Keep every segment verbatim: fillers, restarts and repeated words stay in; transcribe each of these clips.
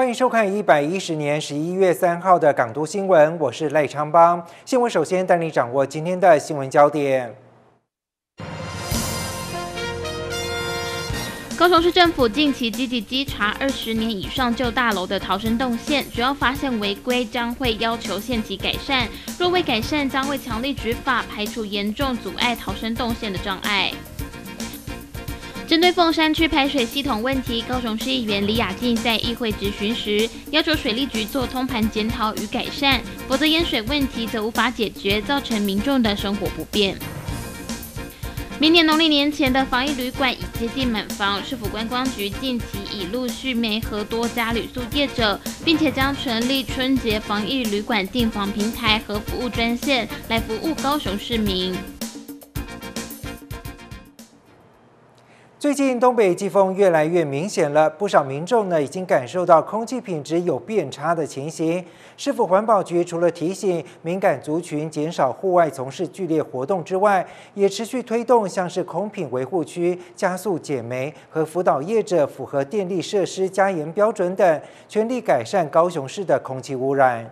欢迎收看一百一十年十一月三号的港都新闻，我是赖昌邦。新闻首先带你掌握今天的新闻焦点。 高雄市政府近期积极稽查二十年以上旧大楼的逃生动线，主要发现违规将会要求限期改善，若未改善将会强力执法，排除严重阻碍逃生动线的障碍。针对凤山区排水系统问题，高雄市议员李雅静在议会质询时，要求水利局做通盘检讨与改善，否则淹水问题则无法解决，造成民众的生活不便。明年农历年前的防疫旅馆已接近满房，市府观光局近期已陆续媒合多家旅宿业者，并且将成立春节防疫旅馆订房平台和服务专线，来服务高雄市民。 最近东北季风越来越明显了，不少民众呢已经感受到空气品质有变差的情形。市府环保局除了提醒敏感族群减少户外从事剧烈活动之外，也持续推动像是空品维护区加速减煤和辅导业者符合电力设施加严标准等，全力改善高雄市的空气污染。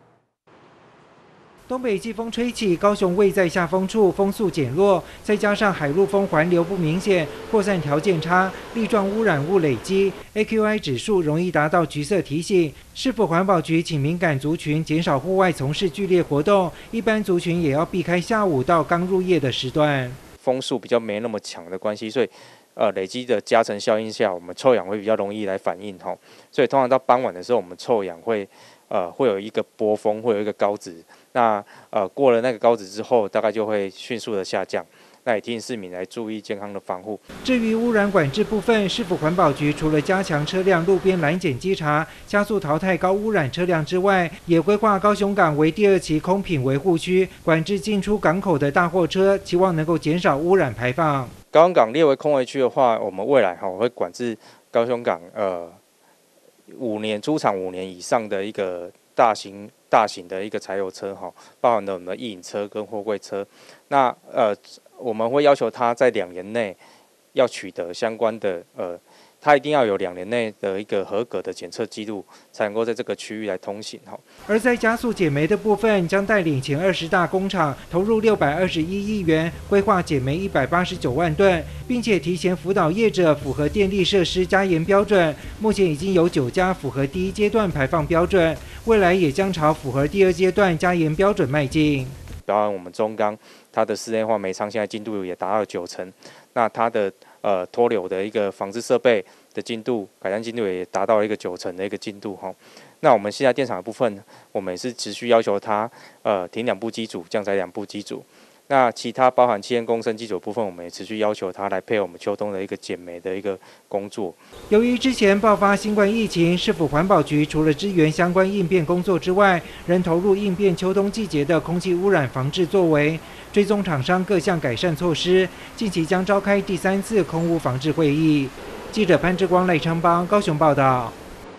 东北季风吹起，高雄位在下风处，风速减弱，再加上海陆风环流不明显，扩散条件差，粒状污染物累积 ，A Q I 指数容易达到橘色提醒。市府环保局请敏感族群减少户外从事剧烈活动，一般族群也要避开下午到刚入夜的时段。 风速比较没那么强的关系，所以呃累积的加成效应下，我们臭氧会比较容易来反应哈。所以通常到傍晚的时候，我们臭氧会呃会有一个波峰，会有一个高值。那呃过了那个高值之后，大概就会迅速的下降。那也提醒市民来注意健康的防护。 至于污染管制部分，市府环保局除了加强车辆路边拦检稽查，加速淘汰高污染车辆之外，也规划高雄港为第二期空品维护区，管制进出港口的大货车，期望能够减少污染排放。 高雄港列为空围区的话，我们未来哈会管制高雄港呃五年出厂五年以上的一个大型。大型的一个柴油车哈，包含了我们的运营车跟货柜车。那呃，我们会要求他在两年内要取得相关的呃，他一定要有两年内的一个合格的检测记录，才能够在这个区域来通行哈。 而在加速减煤的部分，将带领前二十大工厂投入六百二十一亿元，规划减煤一百八十九万吨，并且提前辅导业者符合电力设施加严标准。目前已经有九家符合第一阶段排放标准。未来也将朝符合第二阶段加严标准迈进。 包含我们中钢，它的室内化煤仓现在进度也达到九成，那它的呃脱硫的一个防治设备的进度改善进度也达到了一个九成的一个进度哈。那我们现在电厂的部分，我们也是持续要求它呃停两部机组，降载两部机组。那其他包含气焰共生机组的部分，我们也持续要求它来配合我们秋冬的一个减煤的一个工作。 由于之前爆发新冠疫情，市府环保局除了支援相关应变工作之外，仍投入应变秋冬季节的空气污染防治作为，追踪厂商各项改善措施。近期将召开第三次空污防治会议。记者潘志光、赖昌邦高雄报道。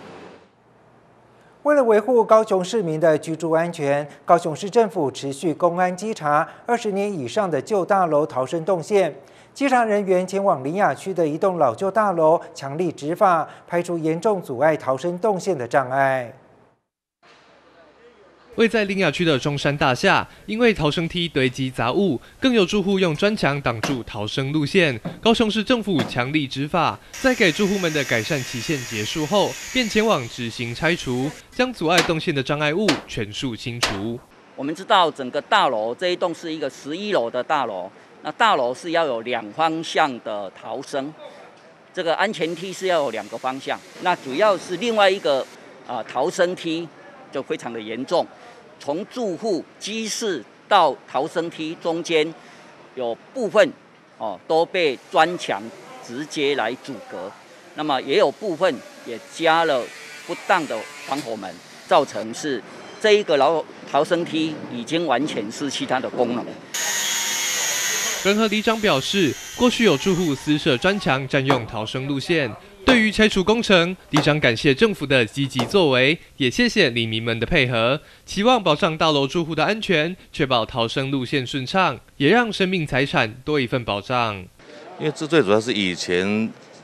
为了维护高雄市民的居住安全，高雄市政府持续公安稽查二十年以上的旧大楼逃生动线。稽查人员前往林雅区的一栋老旧大楼，强力执法，排除严重阻碍逃生动线的障碍。 位在林雅区的中山大厦，因为逃生梯堆积杂物，更有住户用砖墙挡住逃生路线。高雄市政府强力执法，在给住户们的改善期限结束后，便前往执行拆除，将阻碍动线的障碍物全数清除。 我们知道整个大楼这一栋是一个十一楼的大楼，那大楼是要有两方向的逃生，这个安全梯是要有两个方向，那主要是另外一个啊、呃、逃生梯就非常的严重。从住户机室到逃生梯中间，有部分哦都被砖墙直接来阻隔，那么也有部分也加了不当的防火门，造成是这一个逃逃生梯已经完全失去它的功能。 仁和里长表示，过去有住户私设砖墙占用逃生路线。对于拆除工程，里长感谢政府的积极作为，也谢谢里民们的配合，期望保障大楼住户的安全，确保逃生路线顺畅，也让生命财产多一份保障。 因为这最主要是以前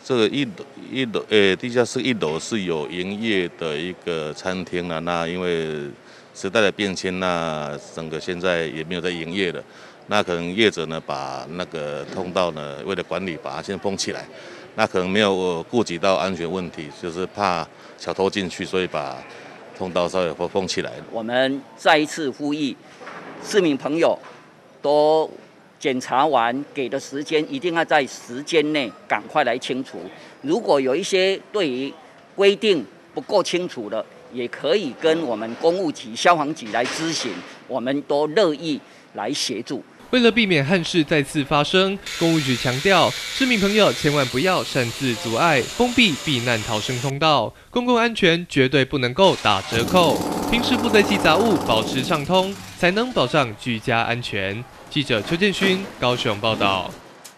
这个一楼一楼呃地下室一楼是有营业的一个餐厅啦，那因为时代的变迁，那整个现在也没有在营业了。那可能业者呢把那个通道呢为了管理把它先封起来，那可能没有顾及到安全问题，就是怕小偷进去，所以把通道稍微封起来。 我们再一次呼吁市民朋友都检查完给的时间，一定要在时间内赶快来清除。如果有一些对于规定不够清楚的，也可以跟我们公务局、消防局来咨询，我们都乐意来协助。 为了避免憾事再次发生，公务局强调，市民朋友千万不要擅自阻碍、封闭避难逃生通道，公共安全绝对不能够打折扣。平时不堆积杂物，保持畅通，才能保障居家安全。记者邱建勋高雄报道。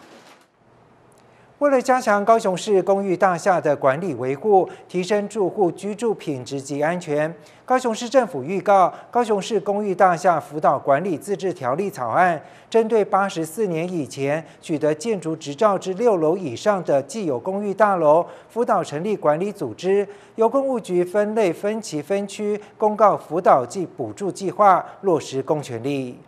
为了加强高雄市公寓大厦的管理维护，提升住户居住品质及安全，高雄市政府预告，高雄市公寓大厦辅导管理自治条例草案，针对八十四年以前取得建筑执照至六楼以上的既有公寓大楼，辅导成立管理组织，由公务局分类分期分区公告辅导及补助计划，落实公权力。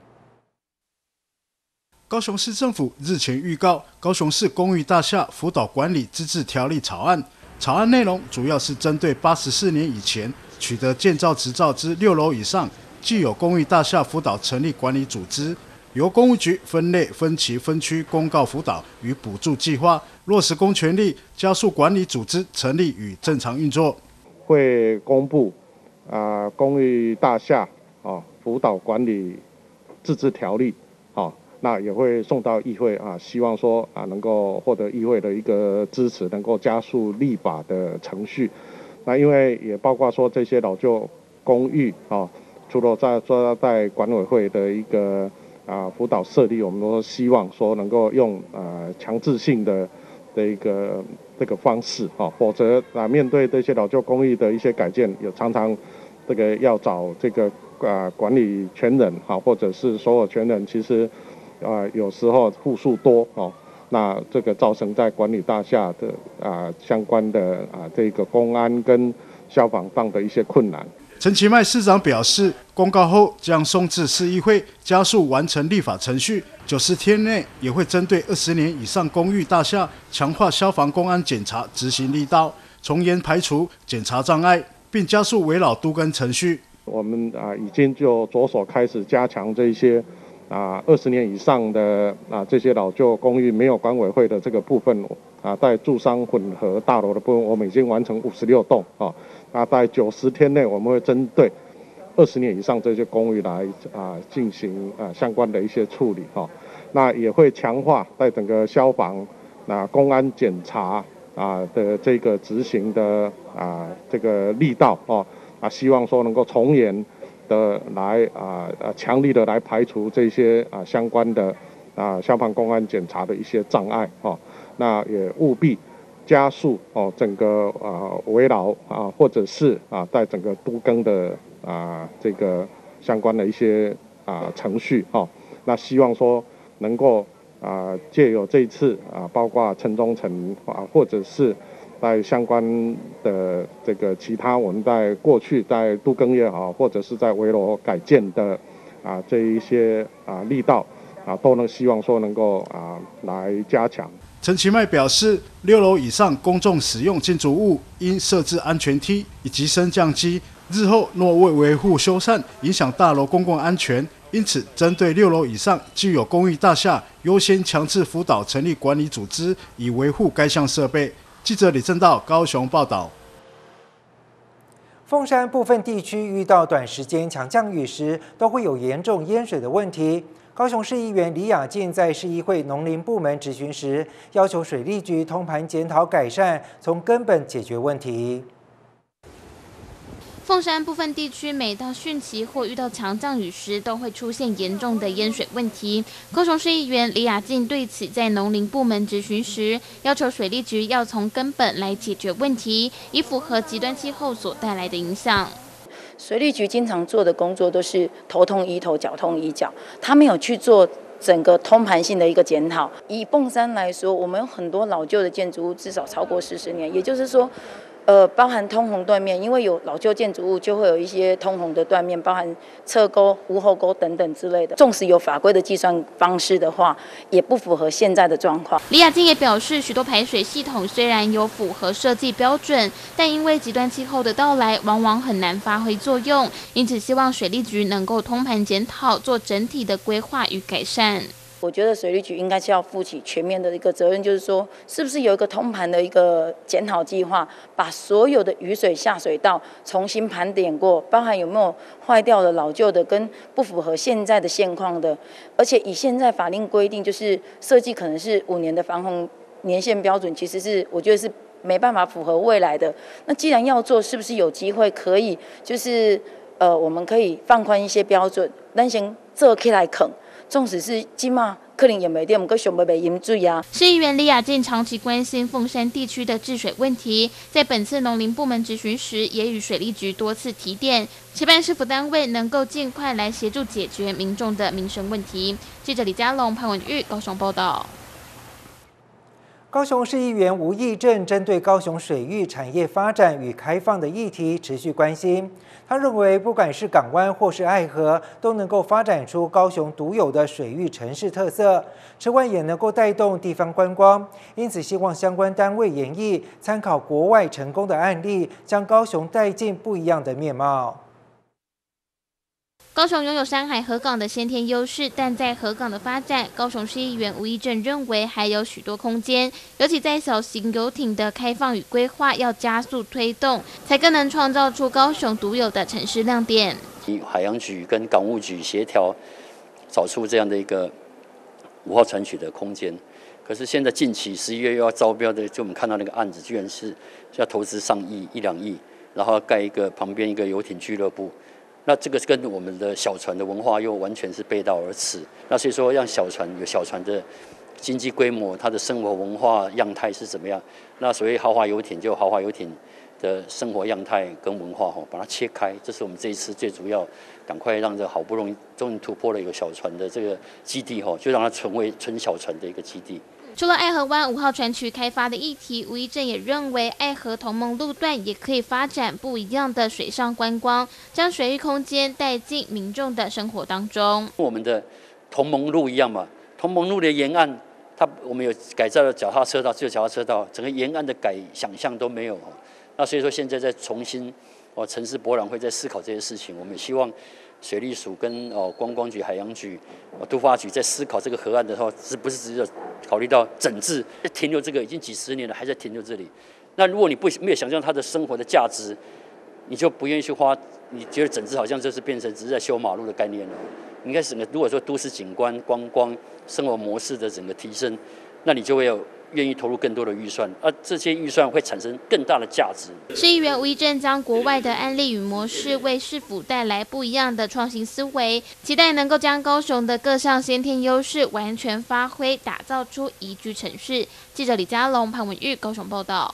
高雄市政府日前预告高雄市公寓大厦辅导管理自治条例草案，草案内容主要是针对八十四年以前取得建造执照之六楼以上既有公寓大厦辅导成立管理组织，由公务局分类分期分区公告辅导与补助计划，落实公权力，加速管理组织成立与正常运作。 会公布啊、呃、公寓大厦啊辅导管理自治条例啊。那也会送到议会啊，希望说啊能够获得议会的一个支持，能够加速立法的程序。那因为也包括说这些老旧公寓啊，除了在说在管委会的一个啊辅导设立，我们都希望说能够用呃强制性的的一个这个方式啊，否则啊面对这些老旧公寓的一些改建，有常常这个要找这个啊管理权人啊，或者是所有权人，其实。啊、呃，有时候户数多哦，那这个造成在管理大厦的啊、呃、相关的啊、呃、这个公安跟消防上的一些困难。 陈其迈市长表示，公告后将送至市议会，加速完成立法程序。九十天内也会针对二十年以上公寓大厦强化消防公安检查执行力道，从严排除检查障碍，并加速围绕都更程序。 我们啊、呃、已经就着手开始加强这些。啊，二十年以上的啊，这些老旧公寓没有管委会的这个部分啊，在住商混合大楼的部分，我们已经完成五十六栋啊。那在九十天内，我们会针对二十年以上这些公寓来啊进行啊相关的一些处理哈、啊。那也会强化在整个消防、啊公安检查啊的这个执行的啊这个力道啊啊，希望说能够从严。的来啊啊强力的来排除这些啊相关的啊消防公安检查的一些障碍哦，那也务必加速哦整个啊围绕啊或者是啊在整个都更的啊这个相关的一些啊程序哦，那希望说能够啊借由这一次啊包括城中城啊或者是。在相关的这个其他，我们在过去在都更也好，或者是在围楼改建的啊这一些啊力道啊，都能希望说能够啊来加强。 陈其迈表示，六楼以上公众使用建筑物应设置安全梯以及升降机，日后若为维护修缮影响大楼公共安全，因此针对六楼以上具有公寓大厦，优先强制辅导成立管理组织，以维护该项设备。记者李正道高雄报道。 凤山部分地区遇到短时间强降雨时，都会有严重淹水的问题。高雄市议员李雅静在市议会农林部门质询时，要求水利局通盘检讨改善，从根本解决问题。 凤山部分地区每到汛期或遇到强降雨时，都会出现严重的淹水问题。高雄市议员李雅静对此在农林部门质询时，要求水利局要从根本来解决问题，以符合极端气候所带来的影响。 水利局经常做的工作都是头痛医头，脚痛医脚，他没有去做整个通盘性的一个检讨。以凤山来说，我们有很多老旧的建筑物，至少超过四十年，也就是说。呃，包含通洪断面，因为有老旧建筑物，就会有一些通洪的断面，包含侧沟、无后沟等等之类的。纵使有法规的计算方式的话，也不符合现在的状况。 李雅静也表示，许多排水系统虽然有符合设计标准，但因为极端气候的到来，往往很难发挥作用，因此希望水利局能够通盘检讨，做整体的规划与改善。 我觉得水利局应该是要负起全面的一个责任，就是说，是不是有一个通盘的一个检讨计划，把所有的雨水下水道重新盘点过，包含有没有坏掉的、老旧的跟不符合现在的现况的，而且以现在法令规定，就是设计可能是五年的防洪年限标准，其实是我觉得是没办法符合未来的。那既然要做，是不是有机会可以就是呃，我们可以放宽一些标准，咱先做起来啃。纵使是今嘛可能也没点，我们想要袂饮水啊。 市议员李雅静长期关心凤山地区的治水问题，在本次农林部门质询时，也与水利局多次提点，期盼市府单位能够尽快来协助解决民众的民生问题。记者李佳龙、潘文玉高雄报道。 高雄市议员吴益政针对高雄水域产业发展与开放的议题持续关心。他认为，不管是港湾或是爱河，都能够发展出高雄独有的水域城市特色，此外也能够带动地方观光。因此，希望相关单位研议参考国外成功的案例，将高雄带进不一样的面貌。 高雄拥有山海河港的先天优势，但在河港的发展，高雄市议员吴益政认为还有许多空间，尤其在小型游艇的开放与规划要加速推动，才更能创造出高雄独有的城市亮点。 以海洋局跟港务局协调，找出这样的一个五号船曲的空间。可是现在近期十一月又要招标的，就我们看到那个案子，居然是要投资上亿一两亿，然后要盖一个旁边一个游艇俱乐部。那这个跟我们的小船的文化又完全是背道而驰。那所以说，让小船有小船的经济规模，它的生活文化样态是怎么样？那所谓豪华游艇，就豪华游艇的生活样态跟文化哈，把它切开，这是我们这一次最主要，赶快让这好不容易终于突破了一个小船的这个基地哈，就让它成为纯小船的一个基地。 除了爱河湾五号船区开发的议题，吴益政也认为爱河同盟路段也可以发展不一样的水上观光，将水域空间带进民众的生活当中。 我们的同盟路一样嘛，同盟路的沿岸，它我们有改造了脚踏车道，只有脚踏车道，整个沿岸的改想象都没有。那所以说现在在重新哦城市博览会在思考这些事情，我们希望水利署跟哦观光局、海洋局、哦都发局在思考这个河岸的时候，是不是只有考虑到整治，停留这个已经几十年了，还在停留这里。那如果你不没有想象它的生活的价值，你就不愿意去花，你觉得整治好像就是变成只是在修马路的概念了。应该整个如果说都市景观、观光、生活模式的整个提升，那你就会有愿意投入更多的预算，而这些预算会产生更大的价值。 市议员吴益政将国外的案例与模式为市府带来不一样的创新思维，期待能够将高雄的各项先天优势完全发挥，打造出宜居城市。记者李佳龙、潘文玉高雄报道。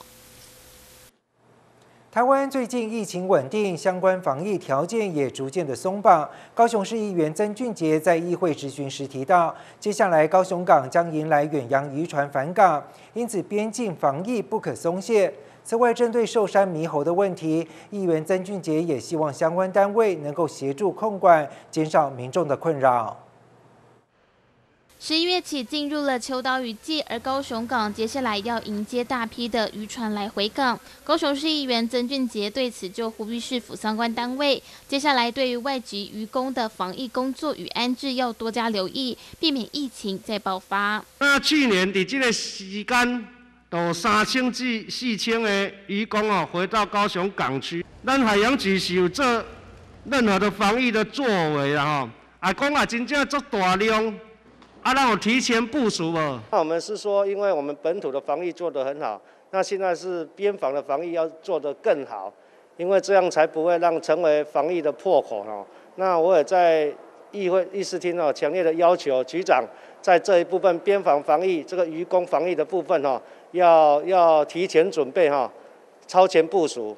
台湾最近疫情稳定，相关防疫条件也逐渐的松绑。高雄市议员曾俊杰在议会质询时提到，接下来高雄港将迎来远洋渔船返港，因此边境防疫不可松懈。此外，针对寿山猕猴的问题，议员曾俊杰也希望相关单位能够协助控管，减少民众的困扰。 十一月起进入了秋刀鱼季，而高雄港接下来要迎接大批的渔船来回港。高雄市议员曾俊杰对此就呼吁市府相关单位，接下来对于外籍渔工的防疫工作与安置要多加留意，避免疫情再爆发。 那去年在这个时间，有三千至四千的渔工哦回到高雄港区，咱海洋局是有做任何的防疫的作为啦吼，啊讲啊真正做大量。啊，让我提前部署了。 那我们是说，因为我们本土的防疫做得很好，那现在是边防的防疫要做得更好，因为这样才不会让成为防疫的破口哦。那我也在议会议事厅哦，强烈的要求局长在这一部分边防防疫这个渔工防疫的部分哦，要要提前准备哈，超前部署。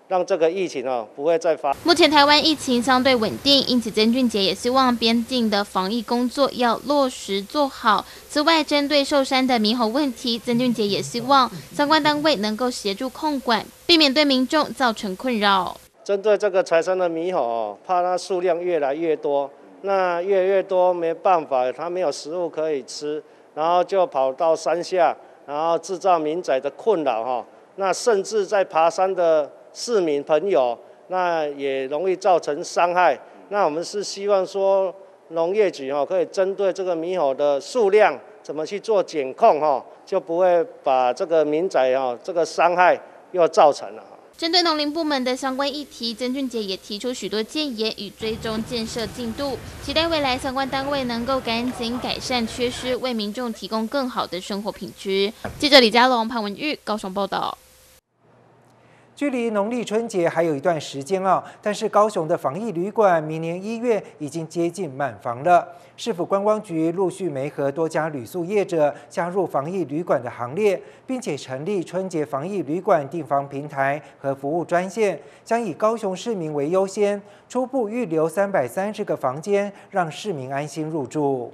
让这个疫情哦不会再发。 目前台湾疫情相对稳定，因此曾俊杰也希望边境的防疫工作要落实做好。此外，针对寿山的猕猴问题，曾俊杰也希望相关单位能够协助控管，避免对民众造成困扰。 针对这个柴山的猕猴哦，怕它数量越来越多，那越来越多没办法，它没有食物可以吃，然后就跑到山下，然后制造民宅的困扰哈。那甚至在爬山的市民朋友，那也容易造成伤害。那我们是希望说，农业局哈可以针对这个猕猴的数量怎么去做检控哈，就不会把这个民宅哈这个伤害又造成了。 针对农林部门的相关议题，曾俊杰也提出许多建言与追踪建设进度，期待未来相关单位能够赶紧改善缺失，为民众提供更好的生活品质。记者李佳龙、潘文玉高雄报道。 距离农历春节还有一段时间啊，但是高雄的防疫旅馆明年一月已经接近满房了。市府观光局陆续媒合多家旅宿业者加入防疫旅馆的行列，并且成立春节防疫旅馆订房平台和服务专线，将以高雄市民为优先，初步预留三百三十个房间，让市民安心入住。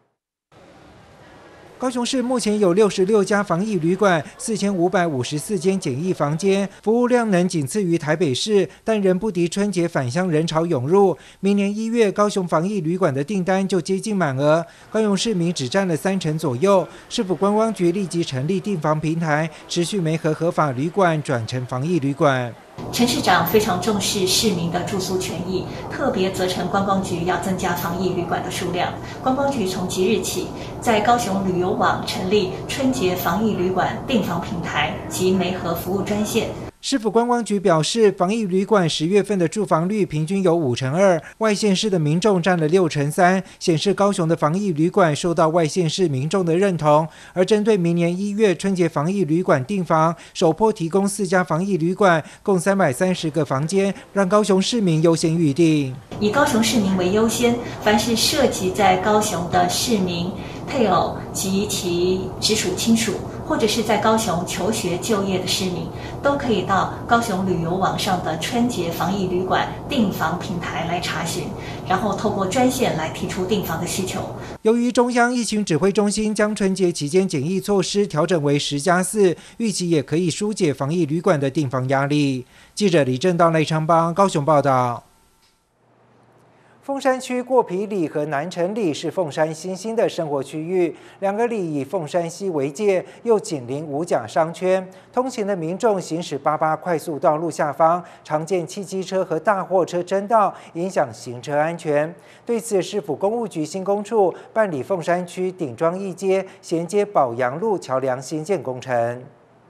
高雄市目前有六十六家防疫旅馆，四千五百五十四间简易房间，服务量能仅次于台北市，但仍不敌春节返乡人潮涌入。明年一月，高雄防疫旅馆的订单就接近满额，高雄市民只占了三成左右。市府观光局立即成立订房平台，持续媒合合法旅馆转成防疫旅馆。 陈市长非常重视市民的住宿权益，特别责成观光局要增加防疫旅馆的数量。观光局从即日起，在高雄旅游网成立春节防疫旅馆订房平台及媒合服务专线。 市府观光局表示，防疫旅馆十月份的住房率平均有五成二，外县市的民众占了六成三，显示高雄的防疫旅馆受到外县市民众的认同。而针对明年一月春节防疫旅馆订房，首波提供四家防疫旅馆，共三百三十个房间，让高雄市民优先预定。 以高雄市民为优先，凡是涉及在高雄的市民、配偶及其直属亲属，或者是在高雄求学就业的市民，都可以到高雄旅游网上的春节防疫旅馆订房平台来查询，然后透过专线来提出订房的需求。 由于中央疫情指挥中心将春节期间检疫措施调整为十加四，预期也可以疏解防疫旅馆的订房压力。记者李正道、赖昌邦高雄报道。凤山区过皮里和南城里是凤山新兴的生活区域，两个里以凤山溪为界，又紧邻五甲商圈。通勤的民众行驶八八快速道路下方，常见汽机车和大货车争道，影响行车安全。对此，市府公务局新工处办理凤山区顶庄一街衔接宝阳路桥梁新建工程。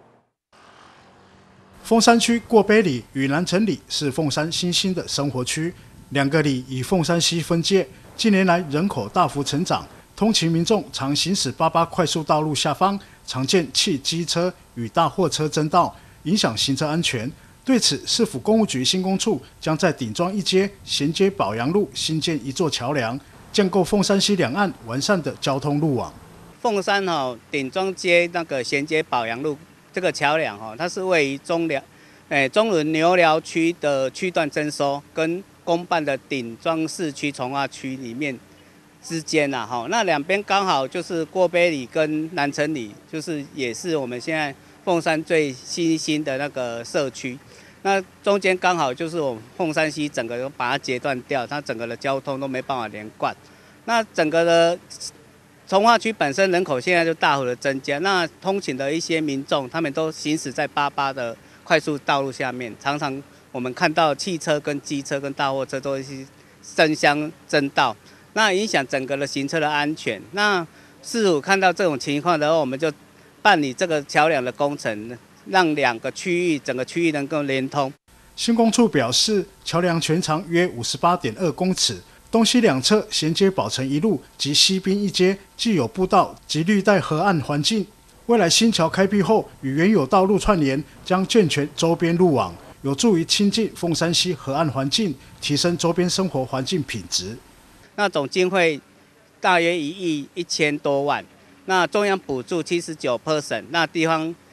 凤山区过北里与南城里是凤山新兴的生活区。两个里以凤山溪分界，近年来人口大幅成长，通勤民众常行驶八八快速道路下方，常见汽机车与大货车争道，影响行车安全。对此，市府公务局新工处将在顶庄一街衔接宝阳路新建一座桥梁，建构凤山溪两岸完善的交通路网。 凤山哦，顶庄街那个衔接宝阳路这个桥梁哦，它是位于中寮，诶中仑牛寮区的区段征收跟公办的顶庄市区从化区里面之间呐，哈，那两边刚好就是过北里跟南城里，就是也是我们现在凤山最新兴的那个社区。那中间刚好就是我们凤山溪整个都把它截断掉，它整个的交通都没办法连贯。那整个的从化区本身人口现在就大幅的增加，那通勤的一些民众，他们都行驶在八八的快速道路下面，常常我们看到汽车跟机车跟大货车都是争相争道，那影响整个的行车的安全。那市府看到这种情况的话，我们就办理这个桥梁的工程，让两个区域整个区域能够连通。 新工处表示，桥梁全长约五十八点二公尺，东西两侧衔接宝城一路及西滨一街，既有步道及绿带河岸环境。未来新桥开辟后，与原有道路串联，将健全周边路网，有助于亲近凤山溪河岸环境，提升周边生活环境品质。 那总经费大约一亿一千多万，那中央补助七十九 percent， 那地方，诶、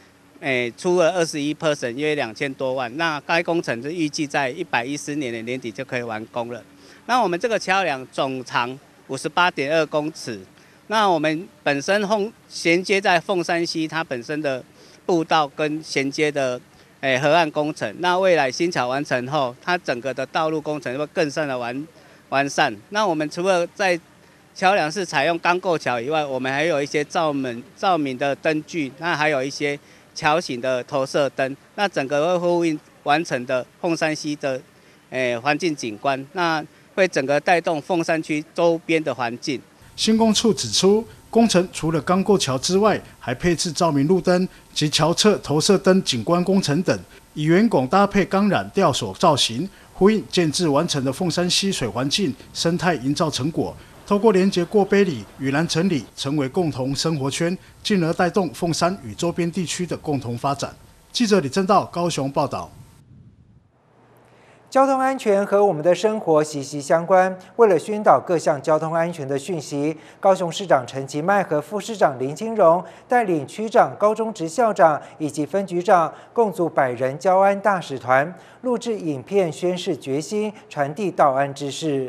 诶出了二十一 percent， 约两千多万。那该工程是预计在一百一十年的年底就可以完工了。那我们这个桥梁总长五十八点二公尺。那我们本身凤衔接在凤山溪，它本身的步道跟衔接的诶河岸工程。那未来新桥完成后，它整个的道路工程会更善的完完善。那我们除了在桥梁是采用钢构桥以外，我们还有一些照明照明的灯具，那还有一些桥型的投射灯，那整个会呼应完成的凤山溪的诶环境景观，那会整个带动凤山区周边的环境。 新工处指出，工程除了钢构桥之外，还配置照明路灯及桥侧投射灯景观工程等，以圆拱搭配钢缆吊索造型，呼应建制完成的凤山溪水环境生态营造成果。透过连结过碑里与南城里，成为共同生活圈，进而带动凤山与周边地区的共同发展。记者李正道高雄报道。 交通安全和我们的生活息息相关。为了宣导各项交通安全的讯息，高雄市长陈其迈和副市长林金荣带领区长、高中职校长以及分局长共组百人交安大使团，录制影片宣示决心，传递道安之事。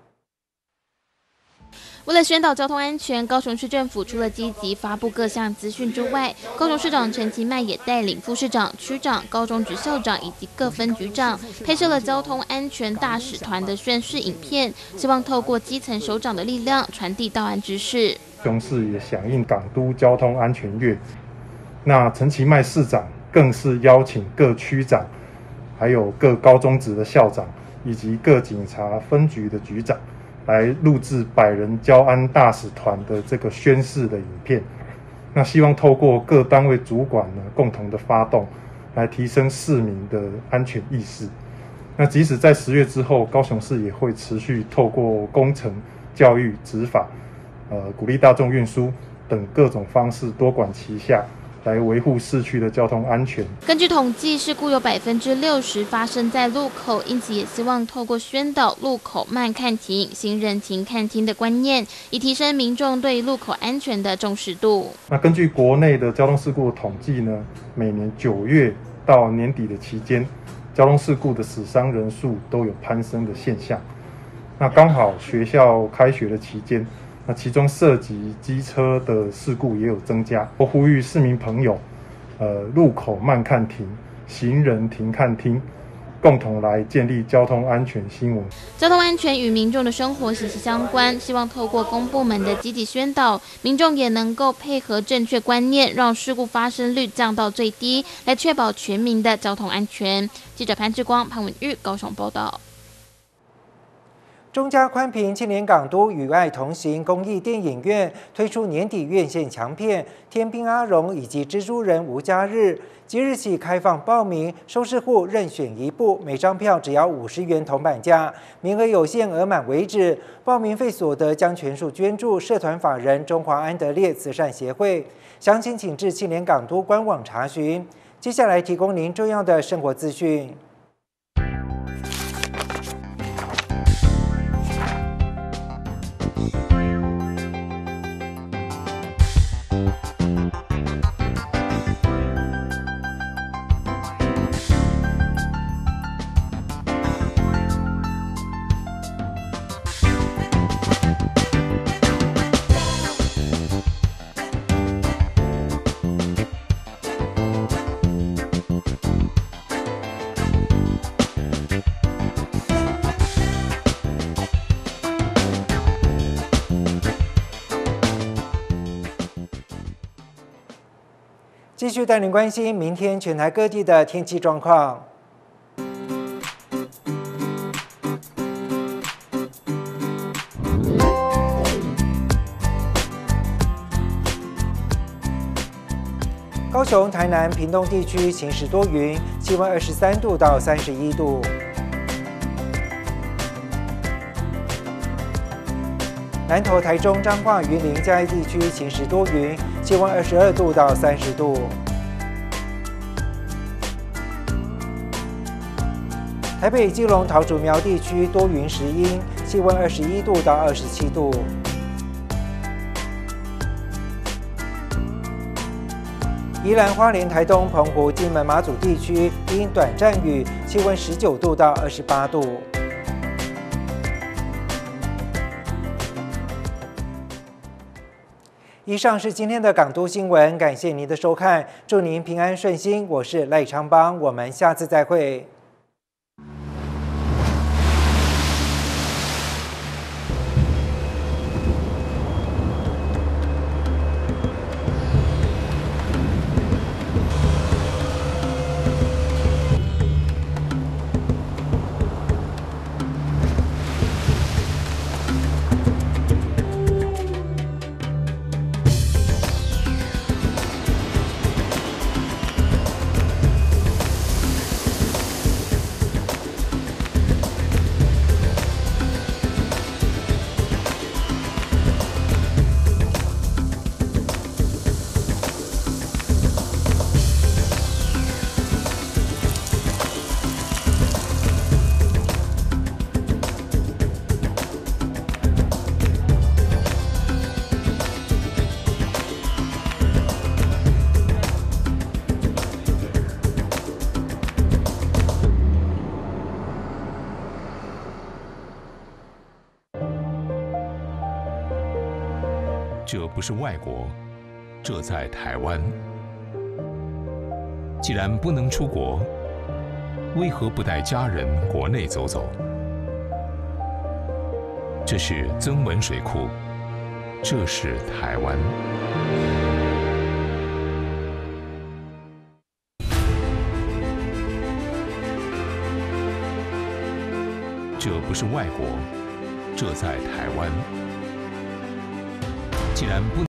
为了宣导交通安全，高雄市政府除了积极发布各项资讯之外，高雄市长陈其迈也带领副市长、区长、高中职校长以及各分局长，拍摄了交通安全大使团的宣示影片，希望透过基层首长的力量，传递道安知识。 高雄市也响应港都交通安全月，那陈其迈市长更是邀请各区长，还有各高中职的校长，以及各警察分局的局长，来录制百人交安大使团的这个宣示的影片，那希望透过各单位主管呢共同的发动，来提升市民的安全意识。那即使在十月之后，高雄市也会持续透过工程、教育、执法、呃鼓励大众运输等各种方式多管齐下，来维护市区的交通安全。 根据统计，事故有百分之六十发生在路口，因此也希望透过宣导路口慢看停、行人停看听的观念，以提升民众对路口安全的重视度。 那根据国内的交通事故的统计呢，每年九月到年底的期间，交通事故的死伤人数都有攀升的现象。那刚好学校开学的期间，那其中涉及机车的事故也有增加，我呼吁市民朋友，呃，路口慢看停，行人停看听，共同来建立交通安全新闻。 交通安全与民众的生活息息相关，希望透过公部门的积极宣导，民众也能够配合正确观念，让事故发生率降到最低，来确保全民的交通安全。记者潘志光、潘文玉高雄报道。 中嘉宽屏青年港都与爱同行公益电影院推出年底院线强片《天兵阿荣》以及《蜘蛛人无家日》，即日起开放报名，收视户任选一部，每张票只要五十元铜板价，名额有限，额满为止。报名费所得将全数捐助社团法人中华安德烈慈善协会，详情请至青年港都官网查询。接下来提供您重要的生活资讯。继续带您关心明天全台各地的天气状况。高雄、台南、屏东地区晴时多云，气温二十三度到三十一度。南投、台中、彰化、云林、嘉义地区晴时多云，气温二十二度到三十度。台北、基隆、桃竹苗地区多云时阴，气温二十一度到二十七度。 宜兰、花莲、台东、澎湖、金门、马祖地区因短暂雨，气温十九度到二十八度。以上是今天的港都新闻，感谢您的收看，祝您平安顺心。我是赖昌邦，我们下次再会。 这不是外国，这在台湾。既然不能出国，为何不带家人国内走走？这是曾文水库，这是台湾。这不是外国，这在台湾。既然不